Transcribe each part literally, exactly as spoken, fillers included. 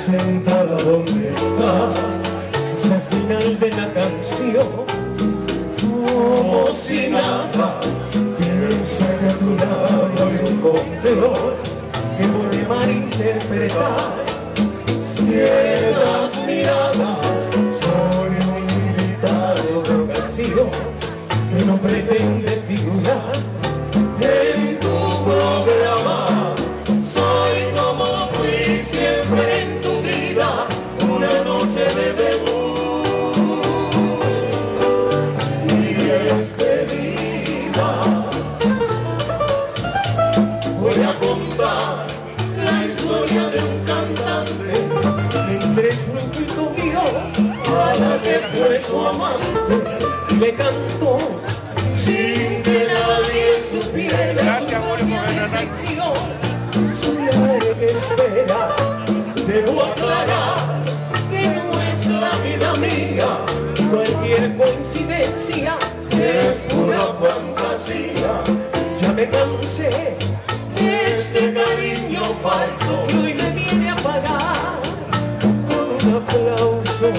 sentada donde estás, hasta el final de la canción, como si nada. Piensa que a tu lado hay un control que puede malinterpretar ciertas miradas. Soy un invitado de ocasión que no pretende figurar en tu programa. Soy como fui siempre en tu vida, una noche de debut y despedida. Voy a contar la historia de un cantante entre el truquito mío a la que fue su amante y le cantó sin que nadie supiera su propia decepción, su larga espera. Debo aclarar que no es la vida mía, cualquier coincidencia es pura fantasía. Ya me cansé de este cariño falso que hoy me viene a pagar con un aplauso.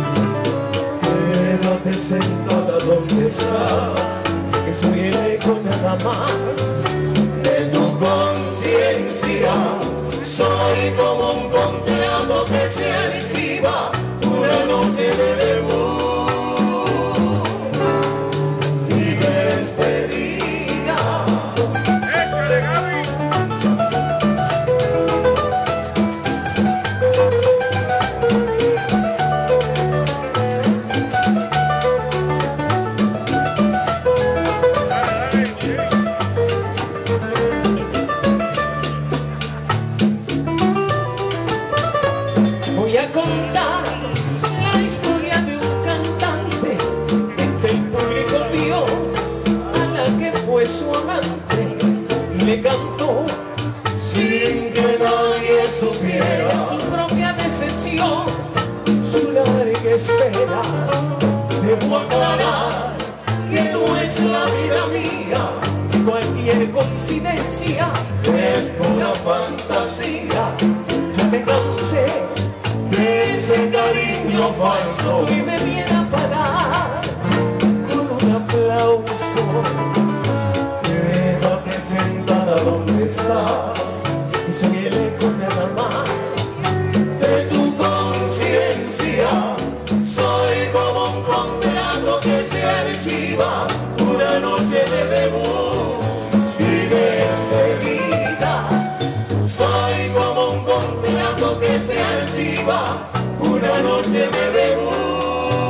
Quédate sentada donde estás, que soy el eco nada más de tu conciencia. Soy como un contrato que se archiva, una noche de debut y despedida. ¡Échale, Gaby! Voy a contar la historia de un cantante que el público vio a la que fue su amante y le cantó sin que nadie supiera su propia decepción, su larga espera. Debo aclarar que no es la vida mía, cualquier coincidencia es pura fantasía. Ya me cansé de ese cariño falso y me viene a pagar con un aplauso. Quédate sentada donde estás, y soy el eco nada más de tu conciencia. Soy como un contrato que se archiva, una noche de debut y despedida. Soy como un contrato que se archiva, una noche de debut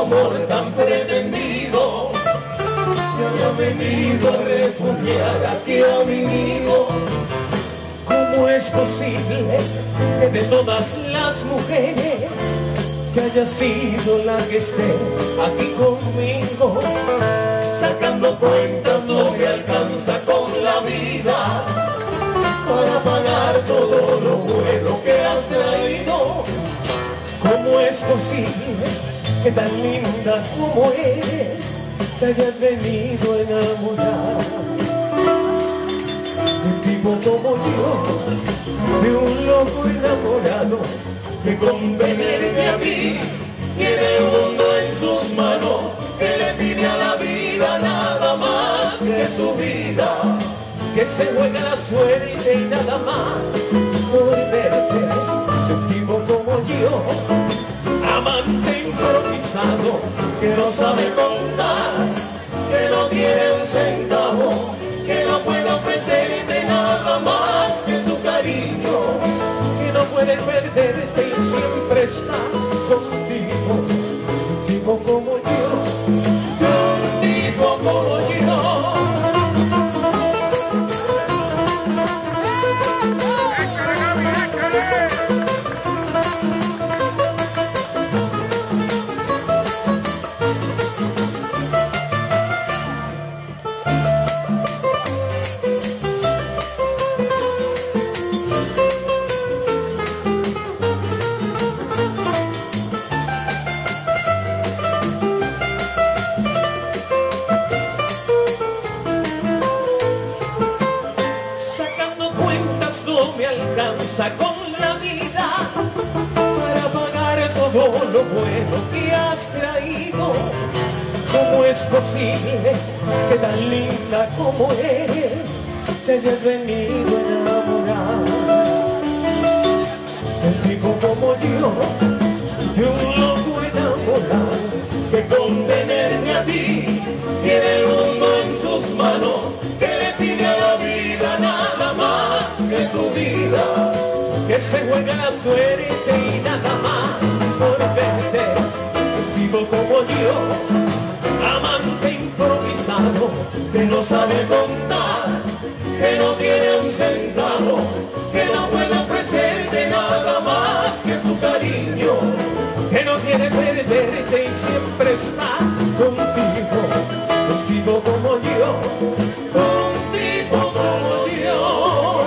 amor tan pretendido se haya venido a refugiar aquí a mi nido. ¿Cómo es posible que de todas las mujeres que haya sido la que esté aquí conmigo? Sacando cuentas no me alcanza con la vida para pagar todo lo bueno que has traído. ¿Cómo es posible que tan linda como eres te hayas venido a enamorar de un tipo como yo, de un loco enamorado que con venirte a mí tiene el mundo en sus manos, que le pide a la vida nada más que su vida, que se juega la suerte y nada más por verte de un tipo como yo, amante improvisado que no sabe contar, que no tiene un centavo, que no puede ofrecerte nada más que su cariño, que no puede perderte y siempre está contigo, un tipo como yo, un tipo como yo. Con la vida para pagar todo lo bueno que has traído. ¿Cómo es posible que tan linda como eres te hayas venido a enamorar de un tipo como yo, de un loco enamorado que con tenerme a ti tiene el mundo en sus manos, que le pide a la vida nada más que tu vida, que se juega la suerte y nada más por verte, un tipo como yo, amante improvisado, que no sabe contar, que no tiene un centavo, que no puede ofrecerte nada más que su cariño, que no quiere perderte y siempre está contigo, un tipo como yo, un tipo como yo.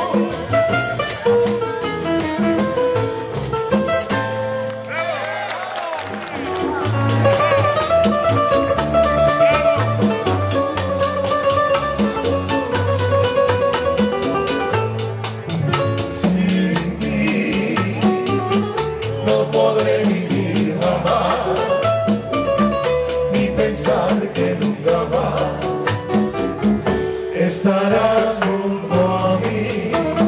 Estarás junto a mí,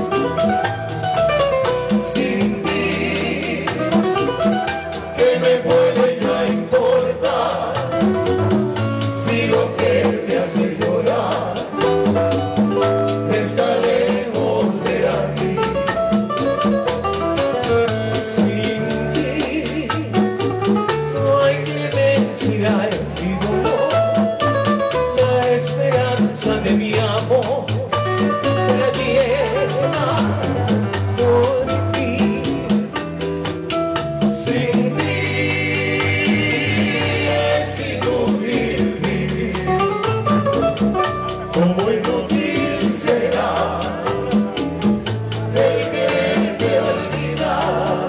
sin ti, ¿qué me puede ya importar? Si lo que te hace llorar está lejos de aquí. Sin ti no hay clemencia en mi dolor, la esperanza de mi amor la llena por fin. Sin ti es inútil vivir, como inútil será el quererte olvidar.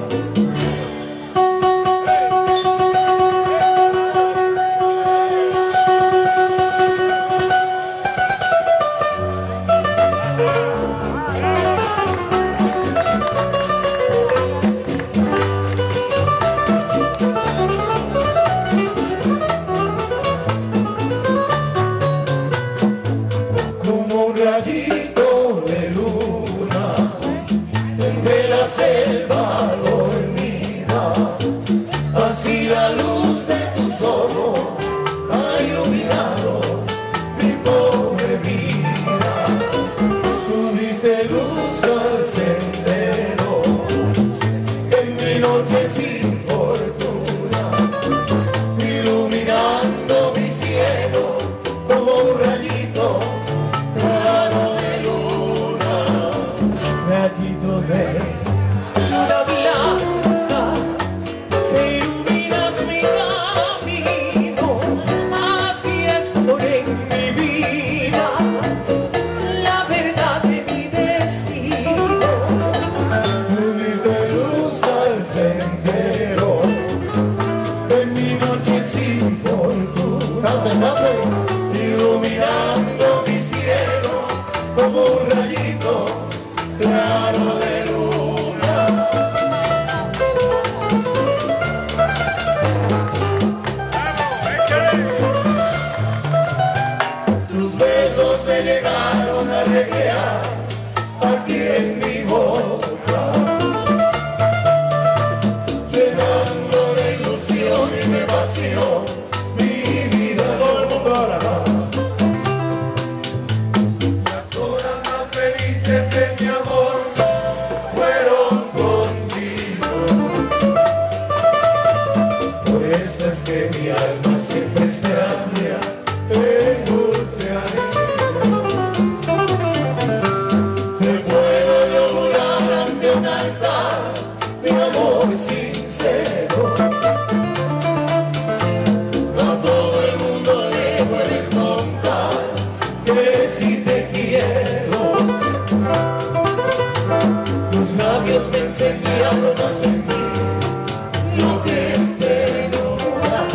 Como un rayito de luna entre la selva dormida, así la luz de tus ojos ha iluminado mi pobre vida. Tu como un rayito claro de luna. Tus besos se llegaron a recrear aquí en mi boca, llenando de ilusión y de pasión mi vida. Todo el mundo ahora, las horas más felices de mi amor fueron contigo. Por eso es que mi alma siempre extraña el dulce alegría. Te puedo yo jurar ante un altar mi amor sincero. A todo el mundo le puedes contar que si te quiero. Tus labios me enseñaron a sentir lo que es ternura,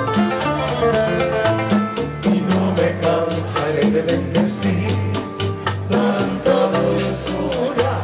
y no me cansaré de bendecir tanta dulzura.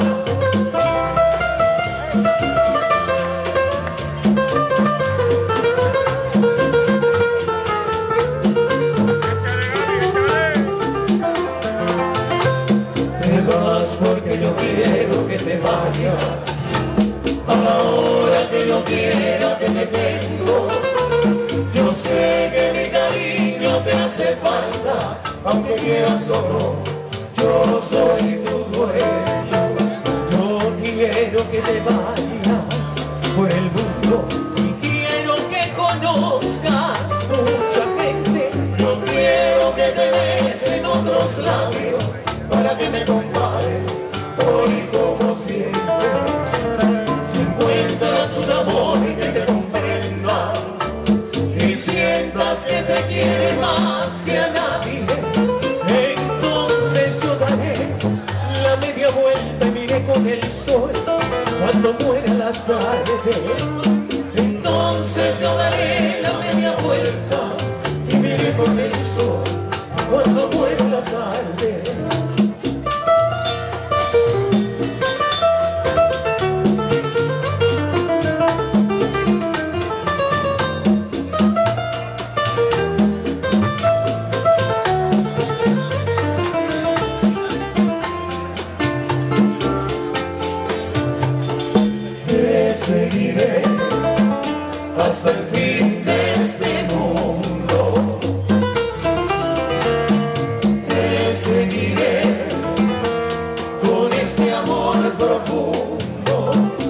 Te vas porque yo quiero que te vayas, a la hora que yo quiera te detengo. Yo sé que mi cariño te hace falta, aunque quieras o no, yo soy tu dueño. Yo quiero que te vayas por el mundo y quiero que conozcas mucha gente. Yo quiero que te besen otros labios para que me compares hoy como siempre. Si encuentras un amor que te comprenda y sientas que te quiere más que a nadie, Entonces yo daré la media vuelta y miré con el sol cuando muera la tarde. entonces yo daré la media vuelta y miré con el sol Cuando muera la tarde. te seguiré hasta el fin de este mundo. Te seguiré con este amor profundo.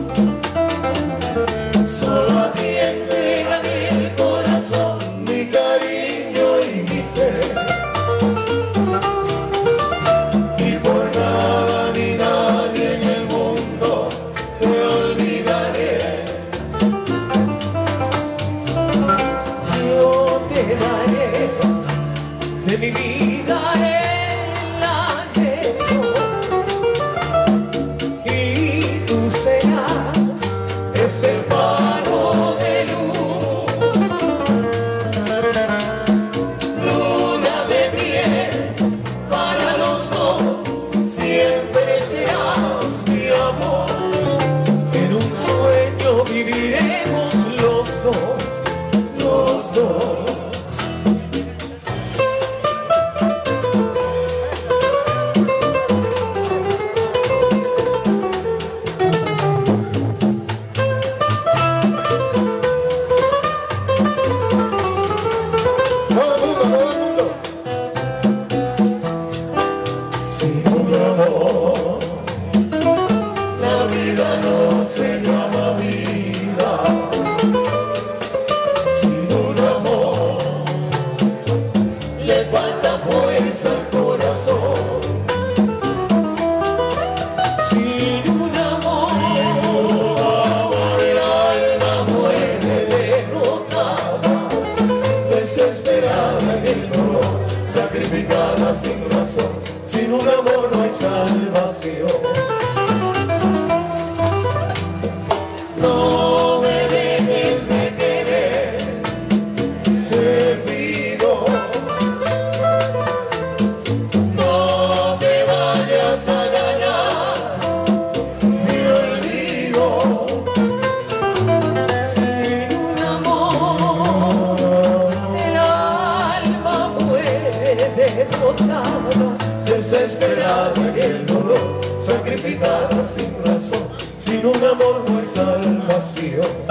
Solo a ti entregaré el corazón, mi cariño y mi fe. Y por nada ni nadie en el mundo te olvidaré. Yo te daré de mi vida el anhelo y tú serás ese faro de luz, Luna de miel para los dos, siempre serás mi amor. en un sueño viviremos los dos, los dos. Todo el mundo, todo el mundo. Sin un amor, la vida no se llama vida. Sin un amor, le falta fuerza al corazón. Sin un amor, El alma muere derrotada, desesperada en el dolor, sacrificada sin razón. Sin un amor no hay salvación. No me dejes de querer, te pido. No te vayas. y el dolor, sacrificada sin razón, sin un amor no es salvación.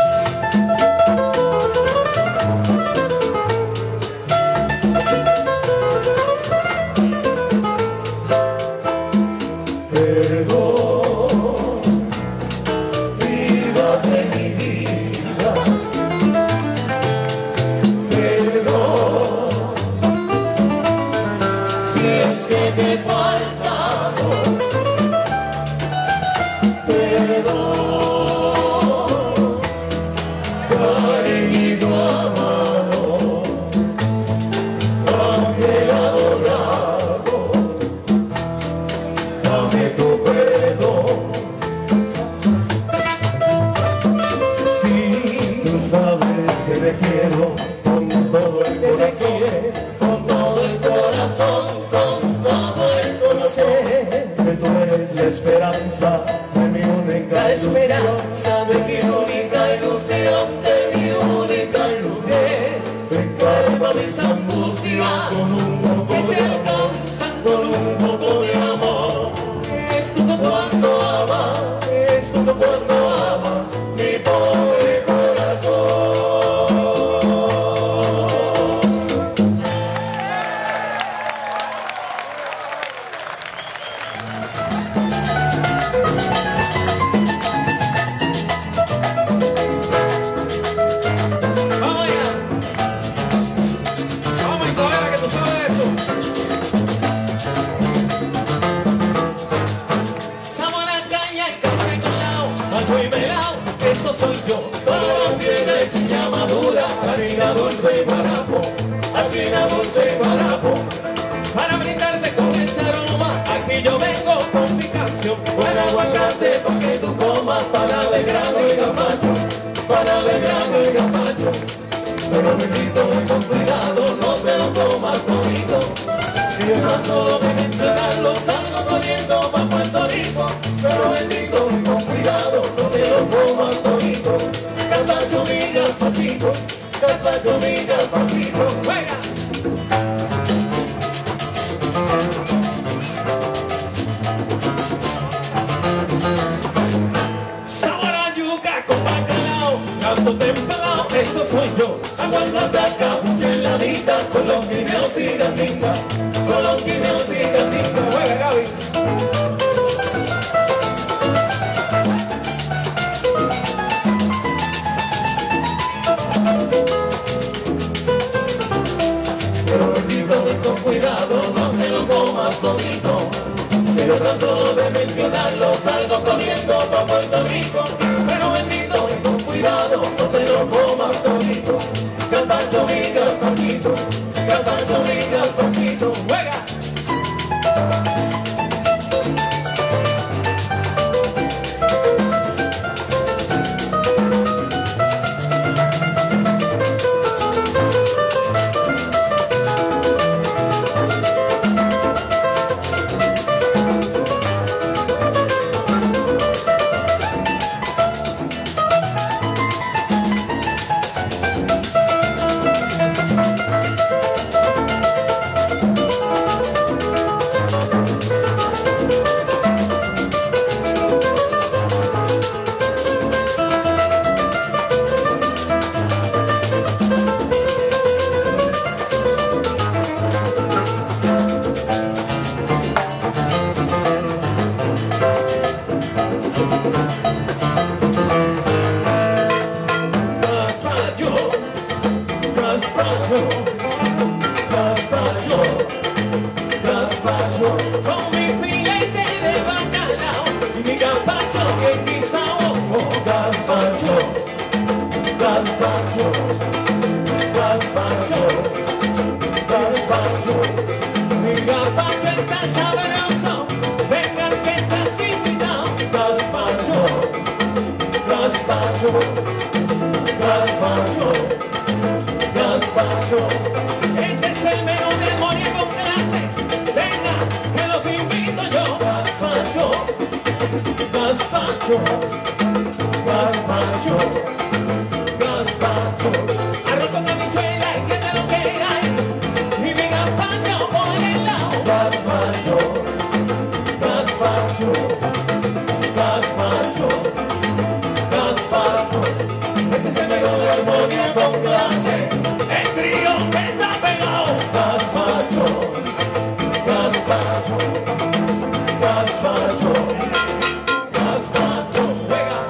gazpacho, gazpacho, juega.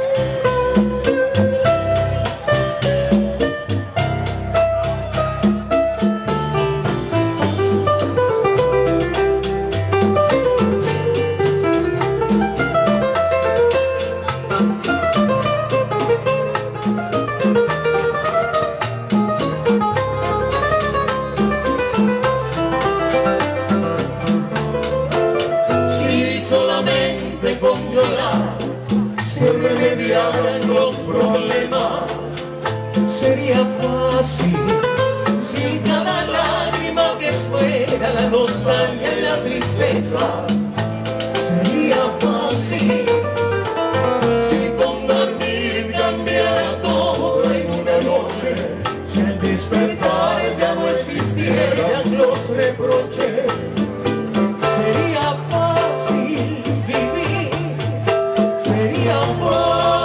Los problemas sería fácil si cada lágrima que fuera la nostalgia y la tristeza. sería fácil Si con dormir cambiara todo en una noche, si al despertar ya no existieran los reproches. sería fácil vivir, sería fácil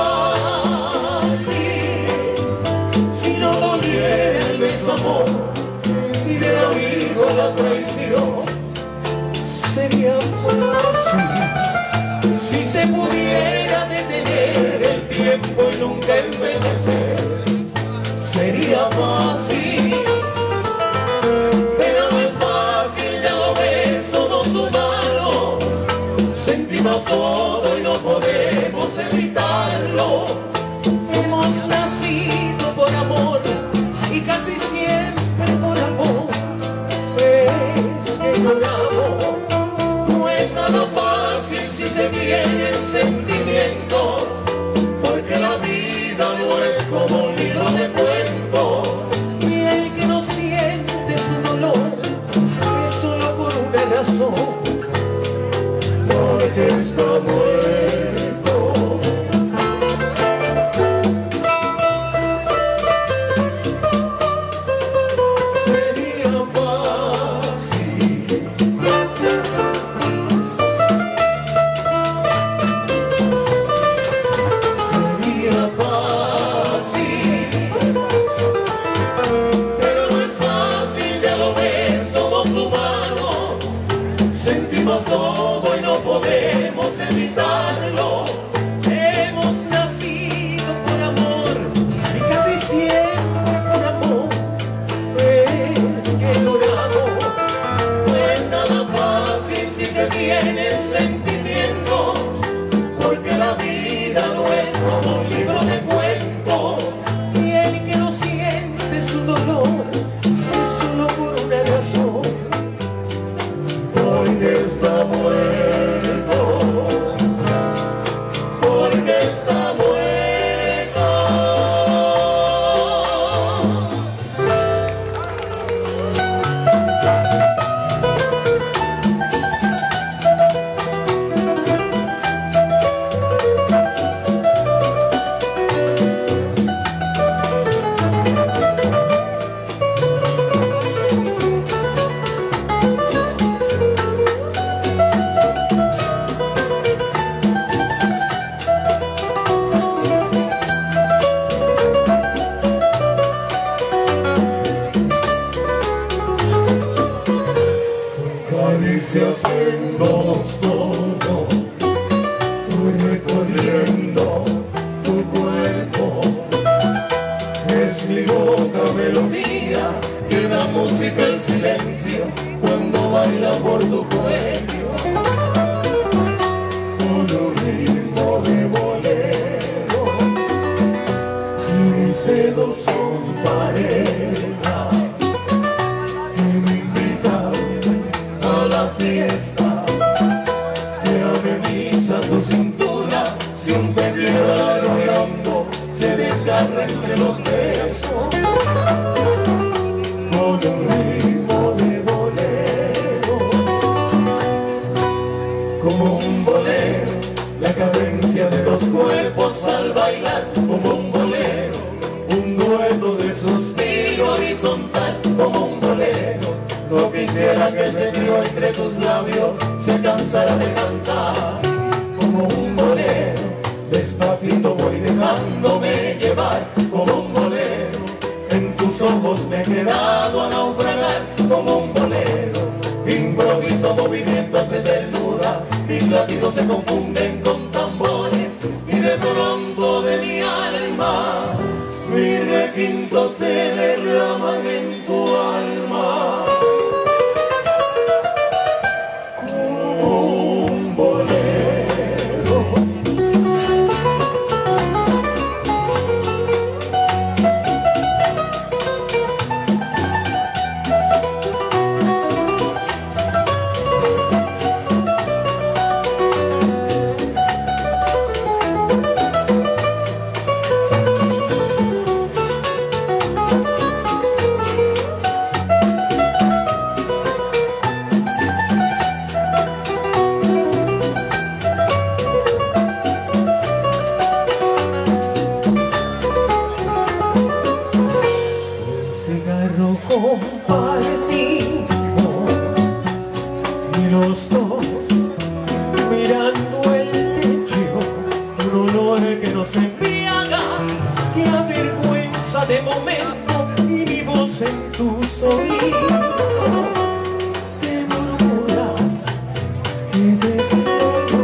si no doliera el desamor Y del amigo la traición, sería fácil si se pudiera detener el tiempo y nunca envejecer, sería fácil. Pero no es fácil, ya lo ves, somos humanos, sentimos todo y no podemos evitarlo. hemos nacido por amor y casi siempre por amor es que lloramos. No es nada fácil si se tienen sentimientos, porque la vida no es como un libro de cuentos. Y el que no siente su dolor es solo por una razón, Porque está muerto. Sería fácil, sería fácil, pero no es fácil, ya lo ves, somos humanos, sentimos todo y no podemos evitarlo. hemos nacido por amor y casi siempre por amor es que lloramos. No es nada fácil si se tienen sentimientos, porque la vida no es como un libro de cuentos. Y el que no siente su dolor es solo por una razón, Porque está muerto, porque está muerto. Caricias en los todo, voy recorriendo tu cuerpo. Es mi loca melodía que da música al silencio cuando baila por tu cuello. Con un ritmo de bolero, mis dedos son pareja que me invitan a la fiesta, que ameniza tu cintura si un pedido y hondo se desgarra entre los besos. Con un ritmo de bolero, como un bolero, la cadencia de dos cuerpos al bailar, como un bolero, un dueto de suspiro horizontal, como un bolero. No quisiera que ese trío entre tus labios se cansara de cantar, como un bolero. Despacito voy dejándome llevar, como un bolero. En tus ojos me he quedado a naufragar, como un bolero. Improviso movimientos de ternura, mis latidos se confunden con tambores y de pronto de mi alma mis requintos se derraman en tu alma. Como un bolero. Compartimos y los dos mirando el techo, un olor que nos embriaga, que avergüenza de momento, y mi voz en tus oídos te murmura que te quiero.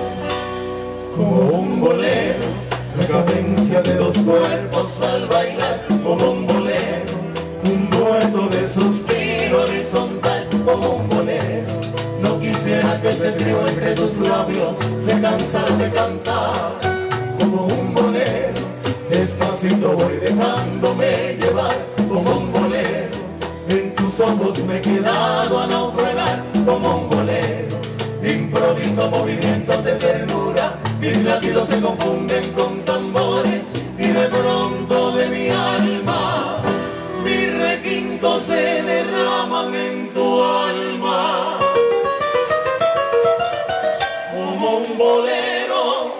Como un bolero, la cadencia de dos cuerpos al bailar, como un bolero, un dueto de suspiro horizontal, como un bolero. No quisiera que ese trío entre tus labios se cansara de cantar. Como un bolero, despacito voy dejándome llevar. Como un bolero, en tus ojos me he quedado a naufragar. Como un bolero, improviso movimientos de ternura, mis latidos se confunden con tambores y de pronto de mi alma mis requintos se derraman en tu alma. Como un bolero.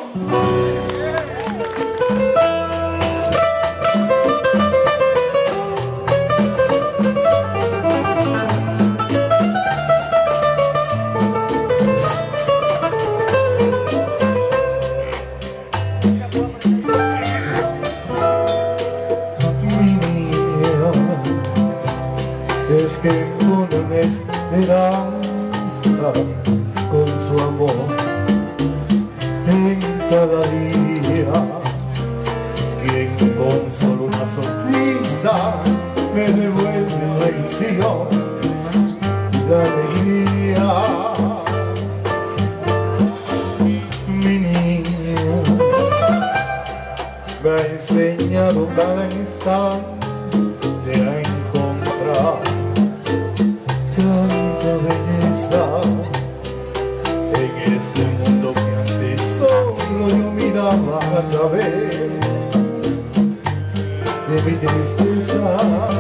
Es que con una esperanza, con su amor en cada día, quien con solo una sonrisa me devuelve la ilusión y la alegría. Mi niño me ha enseñado cada instante a encontrar tanta belleza en este mundo que antes solo yo miraba a través de mi tristeza.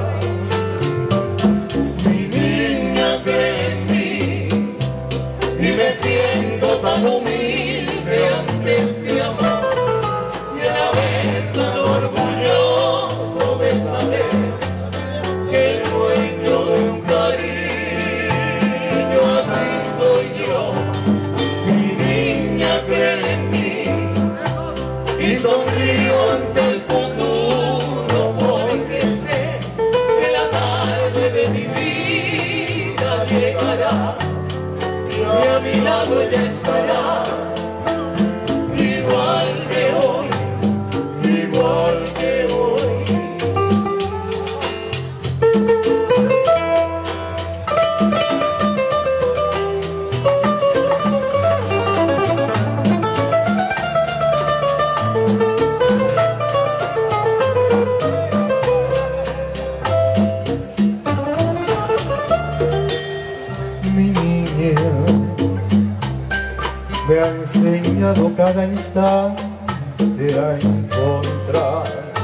Mi niña cree en mí y me siento tan humilde antes de amor, y a la vez tan orgulloso de saber que el dueño de un cariño así soy yo. Mi niña cree en mí y sonrío ante el futuro, porque sé que la tarde de mi vida llegará y a mi lado ella estará, igual que hoy, igual que hoy. Mi niña me ha enseñado cada instante a encontrar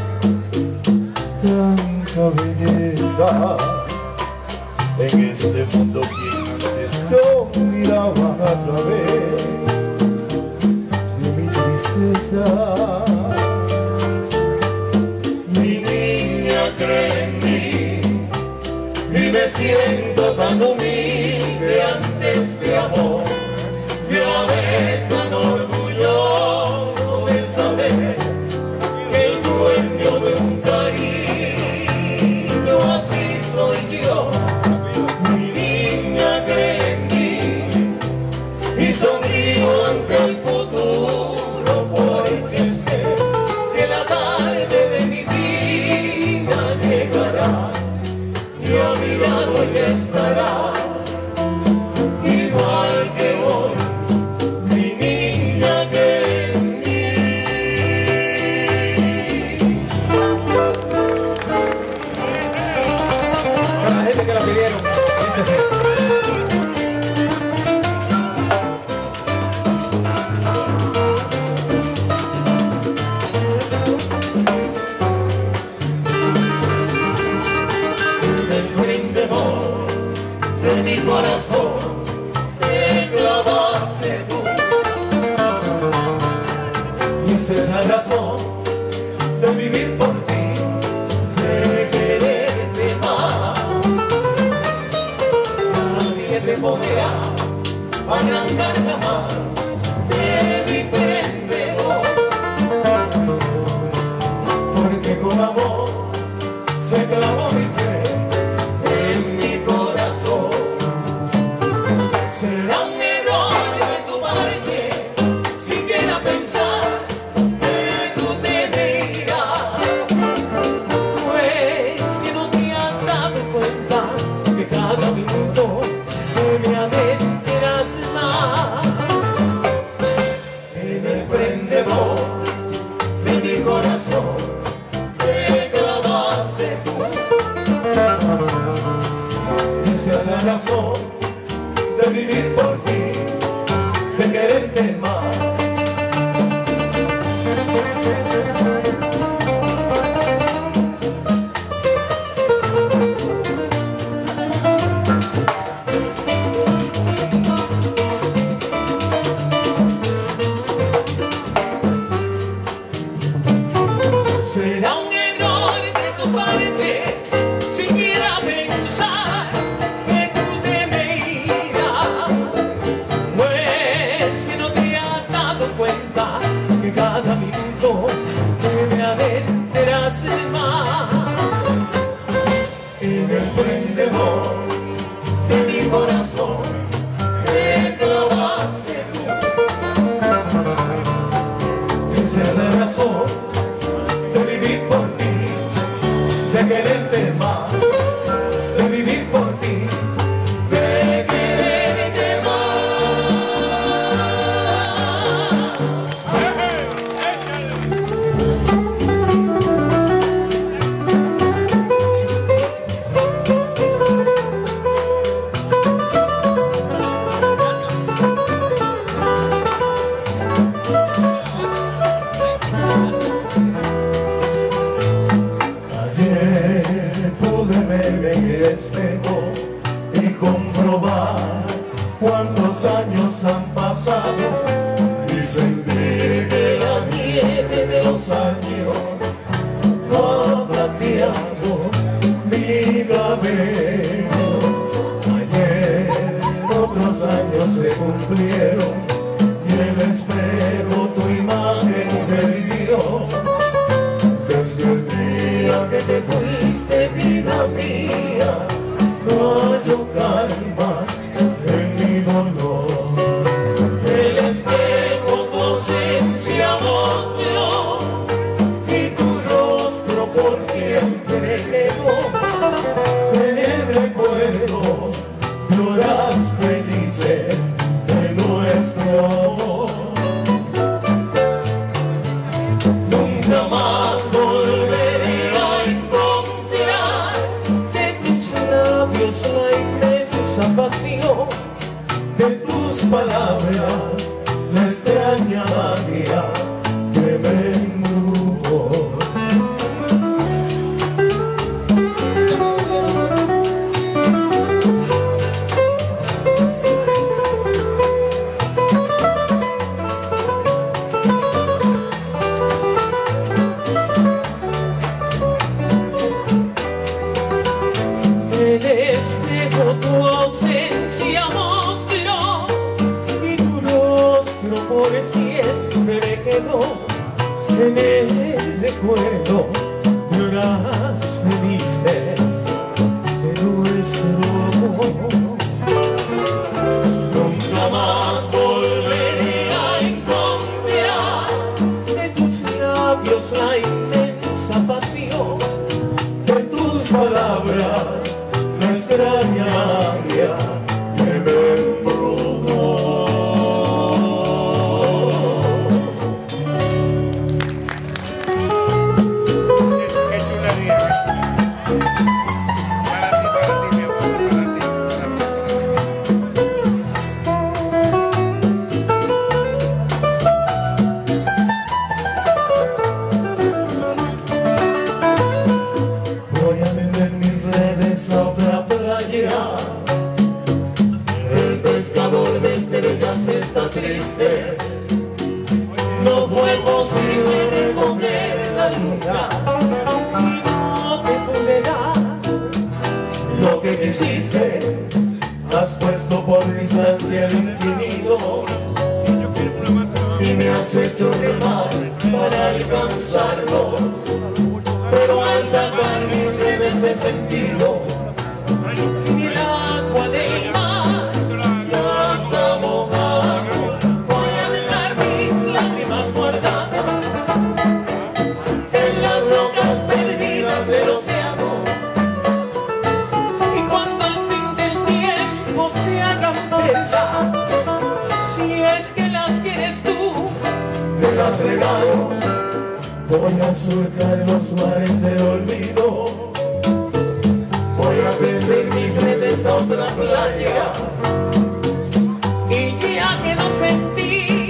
tanta belleza en este mundo que antes yo miraba a través de mi tristeza. Mi niña cree en mí y me siento tan humilde antes de amor, y a la vez tan orgulloso de saber que el dueño de un cariño así soy yo. Mi niña cree en mí y sonríe quererte más. Será un error de tu parte, siquiera pensar que tú te me irás, pues que no te has dado cuenta que cada minuto me adentrarás más En el prendedor de mi corazón te clavaste tú. Esa es la razón de vivir por ti, de quererte más, de vivir por ti, de quererte más. Ayer pude verme en el espejo y comprobar cuántos años han pasado y sentir que la nieve de los años ha plateado mi cabello. Ayer otros años se cumplieron y el espejo tu imagen perdió. Desde el día que te fuiste, vida mía, no hallo calma en mi dolor. El espejo tu ausencia mostró y tu rostro por siempre quedó. En el recuerdo de horas felices de nuestro amor. Nunca más volveré a encontrar de tus labios la inmensa pasión, de tus palabras la extraña magia que me embrujó. El espejo tu ausencia mostró y tu rostro por siempre quedó. En el recuerdo de horas felices de nuestro amor. Nunca más volveré a encontrar De tus labios la inmensa pasión, de tus palabras la extraña magia que me embrujó. Qué chulería. Para ti, para ti, mi amor, para ti, Voy a vender mis redes a otra playa. El pescador de estrellas está triste. No fue posible recogerla nunca. y no te pude dar Lo que quisiste, has puesto por distancia el infinito y me has hecho remar para alcanzarlo. Pero al sacar mis redes he sentido y el agua del mar las ha mojado. voy a dejar mis lágrimas guardadas En las rocas perdidas del océano, y cuando al fin del tiempo se hagan verdad, si es que las quieres tú, te las regalo. Voy a surcar los mares del olvido. Voy a vender mis redes a otra playa. y ya que no sentí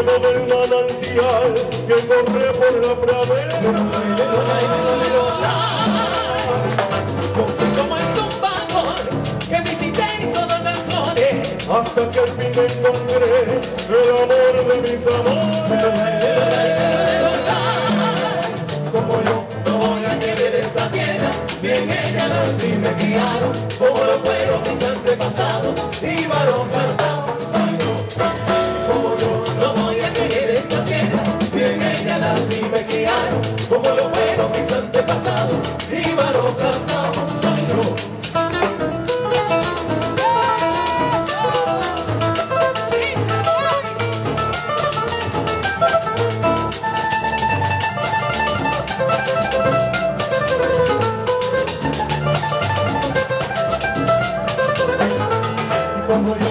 luego del manantial que corre por la pradera. Como es un vagón que visité todas las flores, Hasta que al fin encontré el amor de mis amores. como yo no voy a querer esta tierra, si en ella nací me criaron, como lo fueron mis antepasados, y varón cantado soy yo. Como yo no voy a querer esta tierra, si en ella nací me criaron, como lo fueron mis antepasados, y varón cantado soy yo. Cuando yo